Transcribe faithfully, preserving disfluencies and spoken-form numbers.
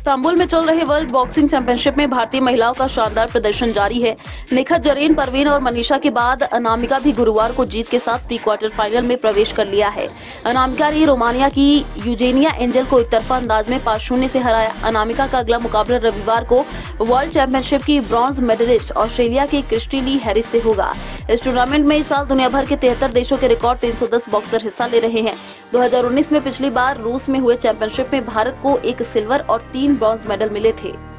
Istanbul में चल रहे वर्ल्ड बॉक्सिंग चैंपियनशिप में भारतीय महिलाओं का शानदार प्रदर्शन जारी है। निखत जरीन, परवीन और मनीषा के बाद अनामिका भी गुरुवार को जीत के साथ प्री क्वार्टर फाइनल में प्रवेश कर लिया है। अनामिका ने रोमानिया की यूजेनिया एंजल को एकतरफा अंदाज में पाँच शून्य से हराया। अनामिका का अगला मुकाबला रविवार को वर्ल्ड चैंपियनशिप की ब्रॉन्ज मेडलिस्ट ऑस्ट्रेलिया के क्रिस्टी ली हैरिस से होगा। इस टूर्नामेंट में इस साल दुनिया भर के तिहत्तर देशों के रिकॉर्ड तीन सौ दस बॉक्सर हिस्सा ले रहे हैं। दो हज़ार उन्नीस में पिछली बार रूस में हुए चैंपियनशिप में भारत को एक सिल्वर और तीन ब्रॉन्ज मेडल मिले थे।